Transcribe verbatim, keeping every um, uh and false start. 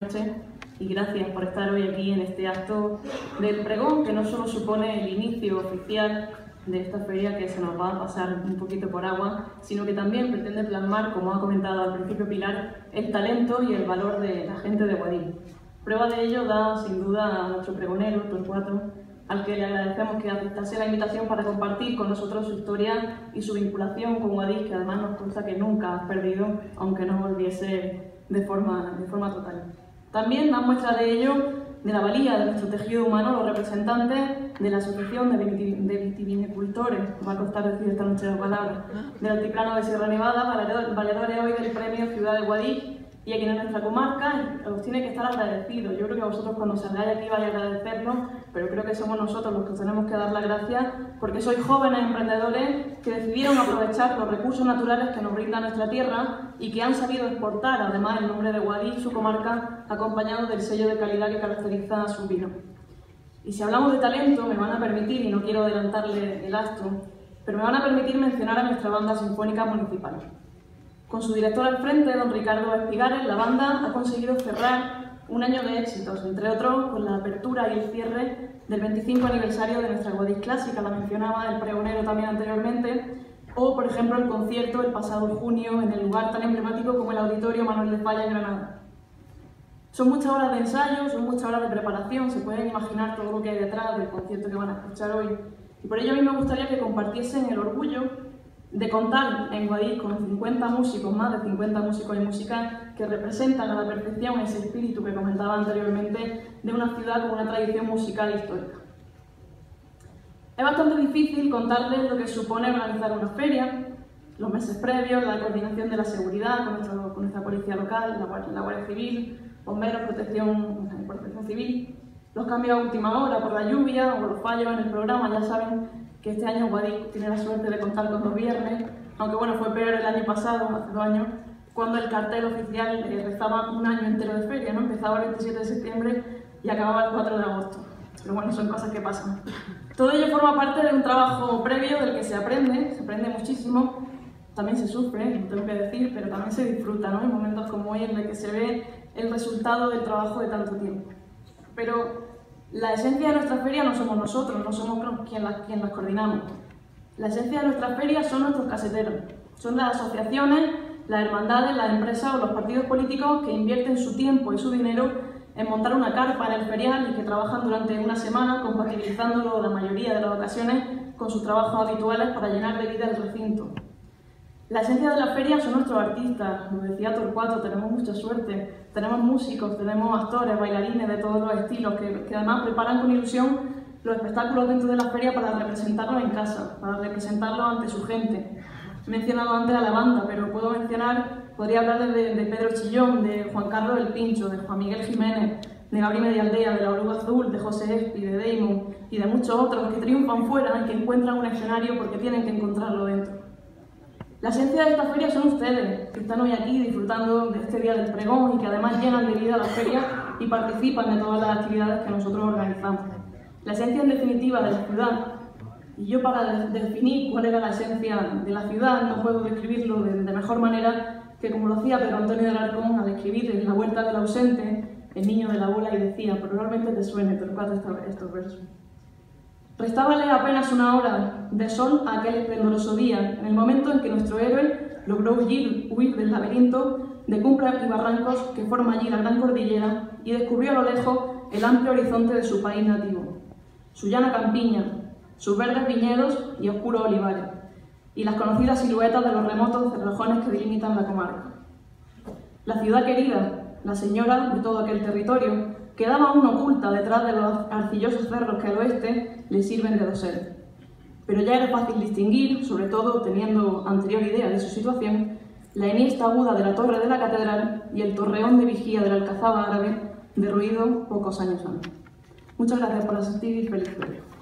Y gracias por estar hoy aquí en este acto del pregón, que no solo supone el inicio oficial de esta feria que se nos va a pasar un poquito por agua, sino que también pretende plasmar, como ha comentado al principio Pilar, el talento y el valor de la gente de Guadix. Prueba de ello da sin duda a nuestro pregonero, Torcuato, al que le agradecemos que aceptase la invitación para compartir con nosotros su historia y su vinculación con Guadix, que además nos consta que nunca ha perdido, aunque no volviese de forma, de forma total. También dan muestra de ello de la valía de nuestro tejido humano los representantes de la Asociación de Vitivinicultores, me va a costar decir esta noche la palabra, del Altiplano de Sierra Nevada, valedores hoy del premio Ciudad de Guadix, y a quienes nuestra comarca os tiene que estar agradecidos. Yo creo que a vosotros cuando salgáis aquí vais a agradecernos, pero creo que somos nosotros los que os tenemos que dar las gracias porque sois jóvenes emprendedores que decidieron aprovechar los recursos naturales que nos brinda nuestra tierra y que han sabido exportar, además, el nombre de Guadix, su comarca, acompañado del sello de calidad que caracteriza a su vino. Y si hablamos de talento, me van a permitir, y no quiero adelantarle el acto, pero me van a permitir mencionar a nuestra banda sinfónica municipal. Con su director al frente, don Ricardo Espigares, la banda ha conseguido cerrar un año de éxitos, entre otros con la apertura y el cierre del veinticinco aniversario de nuestra Guadix Clásica, la mencionaba el pregonero también anteriormente, o por ejemplo el concierto el pasado junio en el lugar tan emblemático como el Auditorio Manuel de Falla en Granada. Son muchas horas de ensayo, son muchas horas de preparación, se pueden imaginar todo lo que hay detrás del concierto que van a escuchar hoy. Y por ello a mí me gustaría que compartiesen el orgullo de contar en Guadix con cincuenta músicos, más de cincuenta músicos y músicas que representan a la perfección ese espíritu que comentaba anteriormente de una ciudad con una tradición musical histórica. Es bastante difícil contarles lo que supone organizar una feria, los meses previos, la coordinación de la seguridad con nuestra, con nuestra policía local, la, la Guardia Civil, bomberos, protección, protección civil, los cambios a última hora por la lluvia o los fallos en el programa. Ya saben que este año Guadix tiene la suerte de contar con dos viernes, aunque bueno, fue peor el año pasado, hace dos años, cuando el cartel oficial eh, rezaba un año entero de feria, ¿no? Empezaba el veintisiete de septiembre y acababa el cuatro de agosto. Pero bueno, son cosas que pasan. Todo ello forma parte de un trabajo previo del que se aprende, se aprende muchísimo, también se sufre, lo tengo que decir, pero también se disfruta, ¿no? En momentos como hoy en el que se ve el resultado del trabajo de tanto tiempo. Pero la esencia de nuestra feria no somos nosotros, no somos quien las, quien las coordinamos. La esencia de nuestra feria son nuestros caseteros, son las asociaciones, las hermandades, las empresas o los partidos políticos que invierten su tiempo y su dinero en montar una carpa en el ferial y que trabajan durante una semana compatibilizándolo la mayoría de las ocasiones con sus trabajos habituales para llenar de vida el recinto. La esencia de la feria son nuestros artistas, lo decía Torcuato, tenemos mucha suerte, tenemos músicos, tenemos actores, bailarines de todos los estilos que, que además preparan con ilusión los espectáculos dentro de la feria para representarlos en casa, para representarlos ante su gente. He mencionado antes a la banda, pero puedo mencionar, podría hablar de, de Pedro Chillón, de Juan Carlos El Pincho, de Juan Miguel Jiménez, de Gabriel Medialdea, de La Oruga Azul, de José Espi, de Damon y de muchos otros que triunfan fuera y que encuentran un escenario porque tienen que encontrarlo dentro. La esencia de esta feria son ustedes, que están hoy aquí disfrutando de este día del pregón y que además llenan de vida la feria y participan de todas las actividades que nosotros organizamos. La esencia en definitiva de la ciudad, y yo para definir cuál era la esencia de la ciudad no puedo describirlo de, de mejor manera que como lo hacía Pedro Antonio de Alarcón al escribir en La Huerta del Ausente, El niño de la bola, y decía, probablemente te suene, Torcuato, estos versos. Restábale apenas una hora de sol a aquel esplendoroso día, en el momento en que nuestro héroe logró huir, huir del laberinto de cumbres y barrancos que forma allí la gran cordillera y descubrió a lo lejos el amplio horizonte de su país nativo, su llana campiña, sus verdes viñedos y oscuros olivares, y las conocidas siluetas de los remotos cerrajones que delimitan la comarca. La ciudad querida, la señora de todo aquel territorio, quedaba aún oculta detrás de los arcillosos cerros que al oeste le sirven de dosel. Pero ya era fácil distinguir, sobre todo teniendo anterior idea de su situación, la enhiesta aguda de la torre de la catedral y el torreón de vigía de la alcazaba árabe, derruido pocos años antes. Muchas gracias por asistir y feliz feria.